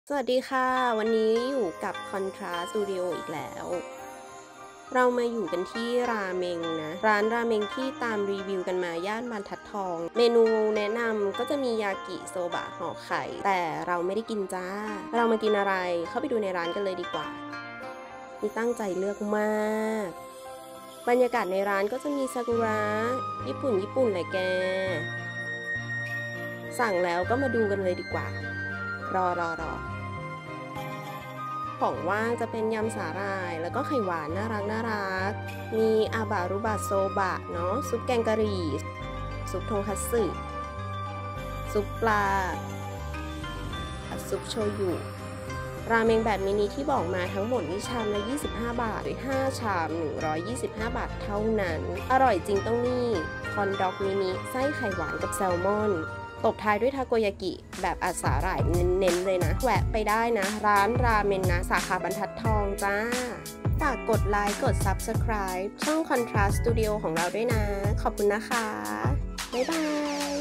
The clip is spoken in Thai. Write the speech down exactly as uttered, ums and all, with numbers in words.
สวัสดีค่ะวันนี้อยู่กับ Contrast Studio อีกแล้วเรามาอยู่กันที่ราเมงนะร้านราเมงที่ตามรีวิวกันมาย่านบรรทัดทองเมนูแนะนำก็จะมียากิโซบะห่อไข่แต่เราไม่ได้กินจ้าเรามากินอะไรเข้าไปดูในร้านกันเลยดีกว่านี่ตั้งใจเลือกมากบรรยากาศในร้านก็จะมีซากุระญี่ปุ่นญี่ปุ่นเลยแกสั่งแล้วก็มาดูกันเลยดีกว่ารอรอรอของว่างจะเป็นยำสาหร่ายแล้วก็ไข่หวานน่ารักน่ารักมีอาบารุบะโซบะเนาะซุปแกงกะหรี่ซุปทงคัตสึซุปปลาซุปโชยุราเมงแบบมินิที่บอกมาทั้งหมดนี่ชามละยี่สิบห้าบาทหรือห้าชามหนึ่งร้อยยี่สิบห้าบาทเท่านั้นอร่อยจริงต้องนี่คอนด็อกมินิไส้ไข่หวานกับแซลมอนตบท้ายด้วยทาโกยากิแบบอัดสาหร่ายเน้นๆเลยนะแวะไปได้นะร้านราเมนนะสาขาบรรทัดทองจ้าฝากกดไลค์กด ซับสไครบ์ ช่อง Contrast Studio ของเราด้วยนะขอบคุณนะคะบ๊ายบาย